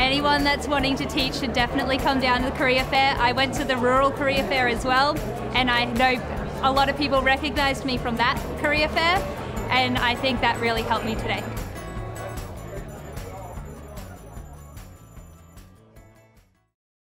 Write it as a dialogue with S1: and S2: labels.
S1: anyone that's wanting to teach should definitely come down to the career fair. I went to the rural career fair as well, and I know a lot of people recognized me from that career fair, and I think that really helped me today.